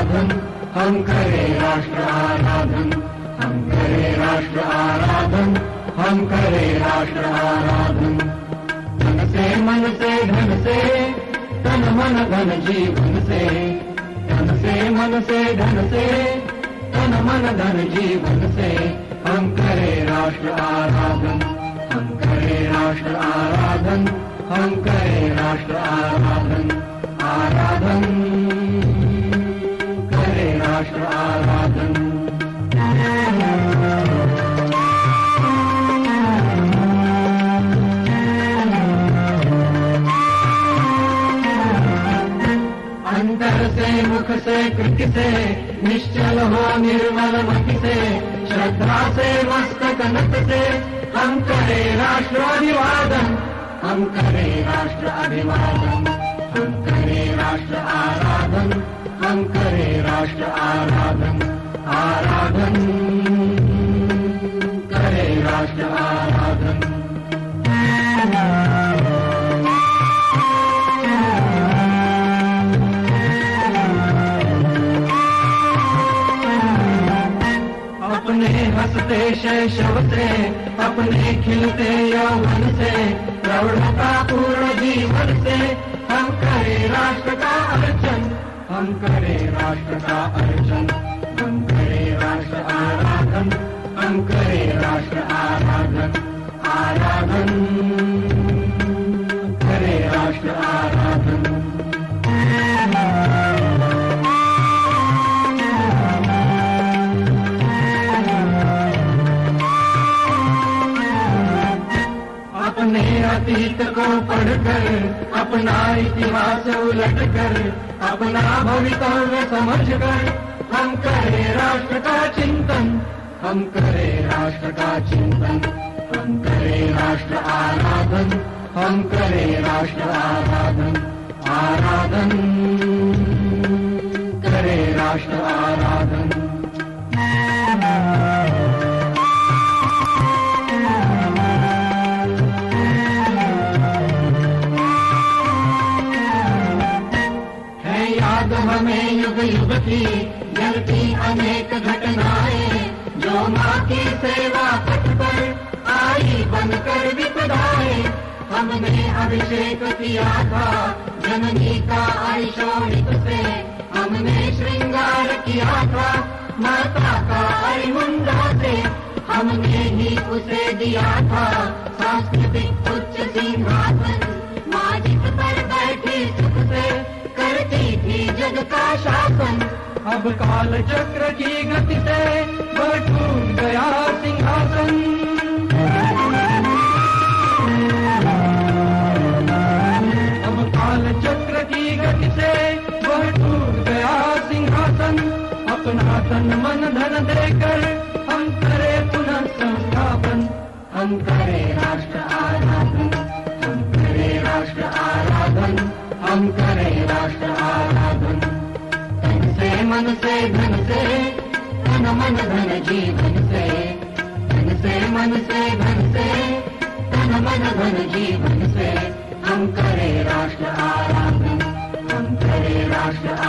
आराधन, हम करें राष्ट्र आराधन, हम करें राष्ट्र आराधन, हम करें राष्ट्र आराधन। धन से मन से धन से, तन मन धन जीवन से, धन से मन से धन से, तन मन धन जीवन से, हम करें राष्ट्र आराधन, हम करें राष्ट्र आराधन, हम करें राष्ट्र आराधन, आराधन करें राष्ट्र आराधन। अंतर से मुख से कृति से, निश्चल हो निर्मल मति से, श्रद्धा से मस्तक नत से, हम करें राष्ट्र अभिवादन, हम करें राष्ट्र अभिवादन, हम करें राष्ट्र आराधन, हम करें राष्ट्र आराधन, आराधन करें राष्ट्र आराधन। अपने हंसते शैशव से, अपने खिलते यौवन से, प्रौढ़ता पूर्ण जीवन से, हम करें राष्ट्र का अर्चन, हम करें राष्ट्र का अर्चन, हम करें राष्ट्र आराधन, हम करें राष्ट्र आराधन, आराधन करें राष्ट्र आराधन। अपने अतीत को पढ़कर, अपना इतिहास उलटकर, अपना भवितव्य समझकर, हम करें राष्ट्र का चिंतन, हम करें राष्ट्र का चिंतन, हम करें राष्ट्र आराधन, हम करें राष्ट्र आराधन, आराधन करें राष्ट्र आराधन। हमें युग युग की जलती अनेक घटनाएं, जो माँ की सेवा पथ पर आई बनकर विपदाएं। हमने अभिषेक किया था जननी का अरिशोणित से, हमने श्रृंगार किया था माता का अरिमुंडा से, हमने ही उसे दिया था सांस्कृतिक उच्च सिंहासन। माँ जिस पर बैठी सुख से करती थी जग का शासन, अब काल चक्र की गति से वह टूट गया सिंहासन। अब काल चक्र की गति से वह टूट गया सिंहासन। अपना तन मन धन देकर हम करें पुनः संस्थापन, हम करें राष्ट्र आराधन, हम करें राष्ट्र आराधन, हम करें राष्ट्र आराधन। तन से मन से धन से, तन मन धन जीवन से, तन से मन से धन से, तन मन धन जीवन से, हम करें राष्ट्र आराधन, हम करें राष्ट्र